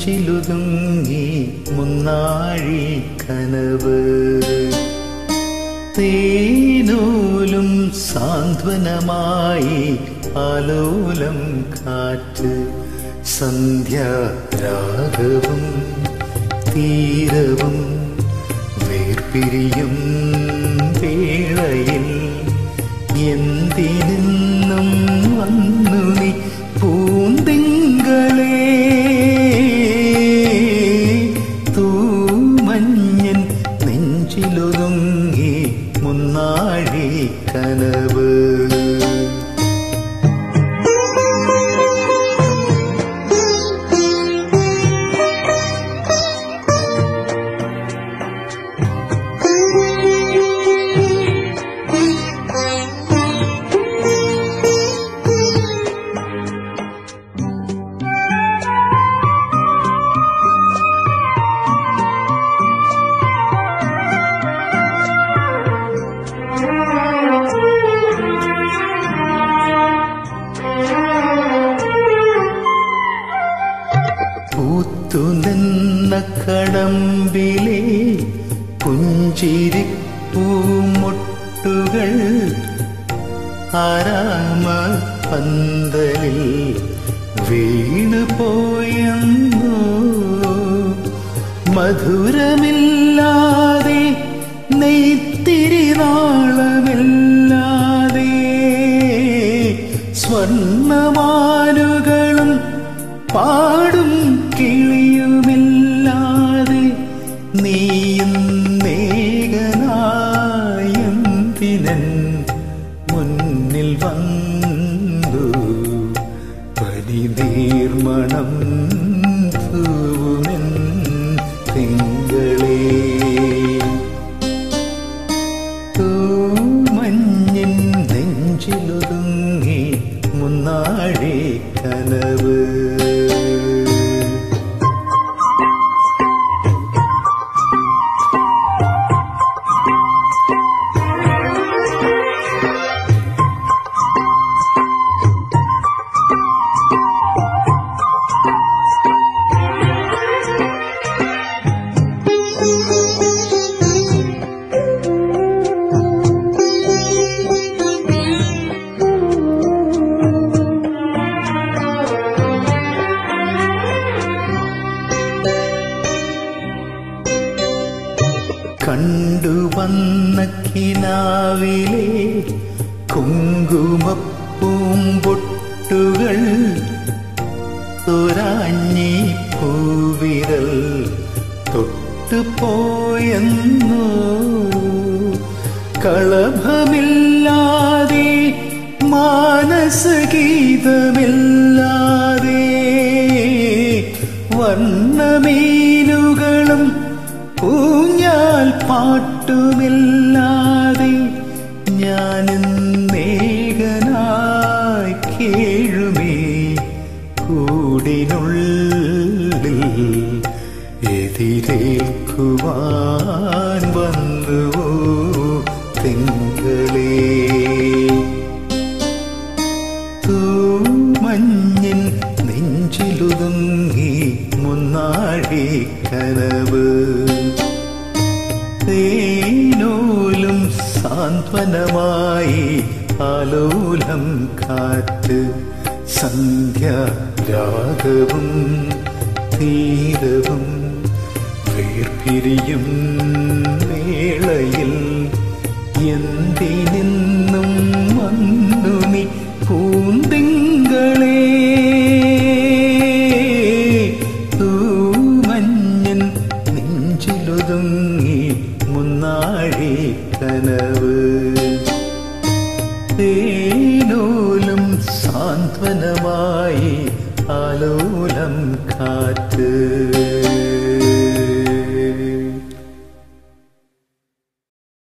നെഞ്ചിലുതുങ്ങി മുന്നാഴി കനവ്. തേനൂലും സാന്ത്വനമായി ആലോലം കാറ്റ്. സന്ധ്യാരാഗവും തീരവും വേർപിരിയും വേളയിൽ എന്തിനും വന്നു നീ പൂന്തിങ്കളേ. തൂമഞ്ഞൻ നെഞ്ചിലൊതുങ്ങി മുന്നാഴി കനവ്. പൂത്തുനിന്ന കടമ്പിലെ പുഞ്ചിരിപ്പൂമൊട്ടുകൾ ആരാമ പന്തലിൽ വീണുപോയെന്നോ. മധുരമില്ലാതെ നെയ്ത്തിരി നാളമില്ലാതെ സ്വർണ്ണമാനുകളും പാടും കിളിയുമില്ലാതെ നീയും നേകനായന്തിനൻ മുന്നിൽ വന്നു. പനിനീർമണം തൂവുമെൻ തിങ്കളേ. തൂമഞ്ഞിൻ നെഞ്ചിലൊതുങ്ങി മുന്നാഴി കനവ്. കണ്ടുവന്ന കിനാവിലെ കുങ്കുമപ്പൂമ്പൊട്ടുകൾ തൊരാഞ്ഞി പൂവിരൽ തൊട്ടുപോയെന്നോ. കളഭമില്ലാതെ മാനസഗീതമില്ലാതെ വർണ്ണമീനുകളും ഊഞ്ഞാൽ പാട്ടുമില്ലാതെ ഞാനെന്നേകനായി കേഴുമേ കൂടിനുള്ളിൽ എതിരേൽക്കുവാൻ വന്നുവോ തിങ്കളേ. തൂമഞ്ഞിൻ നെഞ്ചിലൊതുങ്ങി മുന്നാഴി കനവ്. തേനൂലും സാന്ത്വനമായി ആലോലം കാറ്റ്. സന്ധ്യാരാഗവും തീരവും വേർപിരിയും വേളയിൽ എന്തിനും വന്നു നീ പൂന്തിങ്കളേ. തൂമഞ്ഞൻ നെഞ്ചിലൊതുങ്ങി മുന്നാഴി കനവ്. തേനൂലും സാന്ത്വനമായി ആലോലം കാറ്റ്.